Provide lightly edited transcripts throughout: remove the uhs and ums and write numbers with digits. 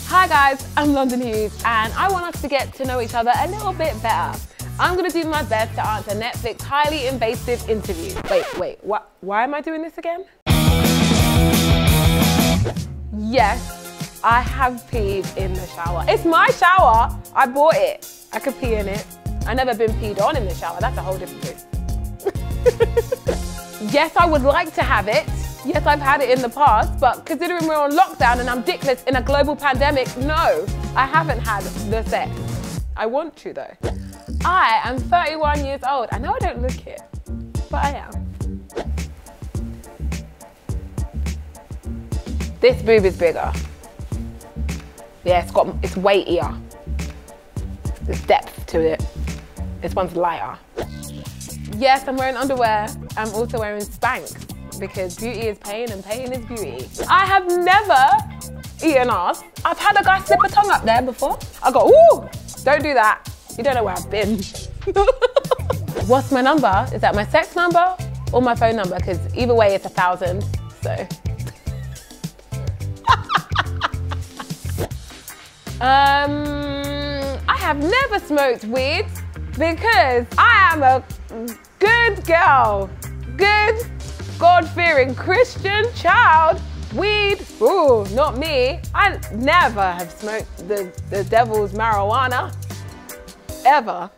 Hi guys, I'm London Hughes and I want us to get to know each other a little bit better. I'm gonna do my best to answer Netflix's highly invasive interview. Wait, what? Why am I doing this again? Yes, I have peed in the shower. It's my shower, I bought it. I could pee in it. I've never been peed on in the shower, that's a whole different thing. Yes, I would like to have it. Yes, I've had it in the past, but considering we're on lockdown and I'm dickless in a global pandemic, no, I haven't had the sex. I want to though. I am 31 years old. I know I don't look it, but I am. This boob is bigger. Yeah, it's weightier. There's depth to it. This one's lighter. Yes, I'm wearing underwear. I'm also wearing Spanx because beauty is pain and pain is beauty. I have never eaten ass. I've had a guy slip a tongue up there before. I go, ooh, don't do that. You don't know where I've been. What's my number? Is that my sex number or my phone number? Because either way it's 1,000, so. I have never smoked weed because I am a good girl. Good, God-fearing Christian child. Weed, ooh, not me. I never have smoked the devil's marijuana, ever.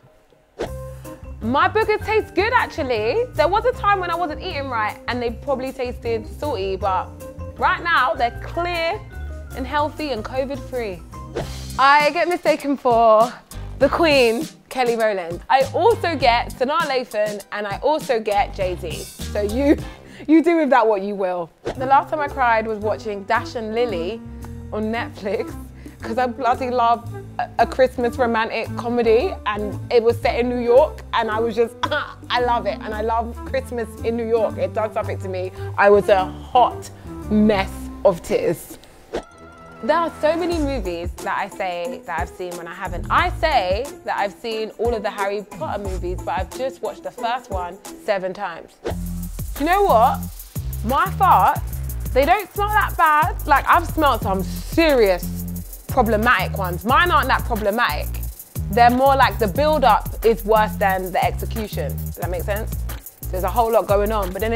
My boogers taste good actually. There was a time when I wasn't eating right and they probably tasted salty, but right now they're clear and healthy and COVID-free. I get mistaken for the Queen, Kelly Rowland. I also get Sanaa Lathan and I also get Jay-Z. So you do with that what you will. The last time I cried was watching Dash and Lily on Netflix because I bloody love a Christmas romantic comedy and it was set in New York and I was just, I love it and I love Christmas in New York. It does something to me. I was a hot mess of tears. There are so many movies that I say that I've seen when I haven't. I say that I've seen all of the Harry Potter movies, but I've just watched the first one 7 times. You know what? My farts, they don't smell that bad. Like I've smelled some serious problematic ones. Mine aren't that problematic. They're more like the build-up is worse than the execution. Does that make sense? There's a whole lot going on, but then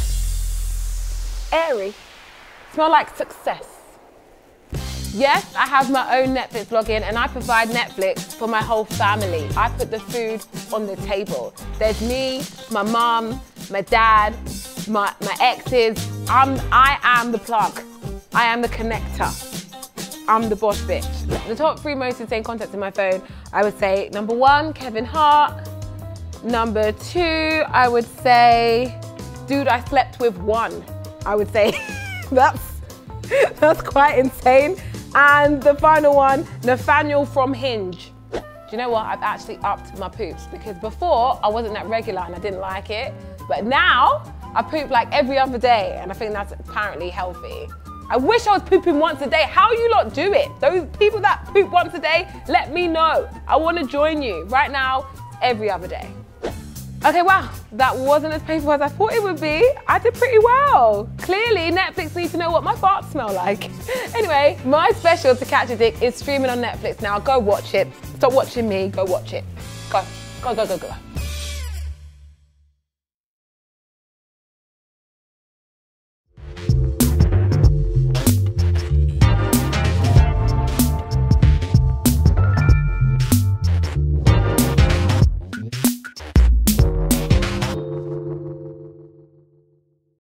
it's airy. Smell like success. Yes, I have my own Netflix login and I provide Netflix for my whole family. I put the food on the table. There's me, my mum, my dad, my exes. I am the plug. I am the connector. I'm the boss bitch. The top 3 most insane contacts in my phone, I would say number 1, Kevin Hart. Number 2, I would say, dude I slept with 1. I would say that's quite insane. And the final one, Nathaniel from Hinge. Do you know what? I've actually upped my poops because before I wasn't that regular and I didn't like it. But now I poop like every other day and I think that's apparently healthy. I wish I was pooping once a day. How you lot do it? Those people that poop once a day, let me know. I want to join you. Right now, every other day. Okay, wow, that wasn't as painful as I thought it would be. I did pretty well. Clearly, Netflix needs to know what my farts smell like. Anyway, my special To Catch a Dick is streaming on Netflix now. Go watch it. Stop watching me, go watch it. Go, go, go, go, go.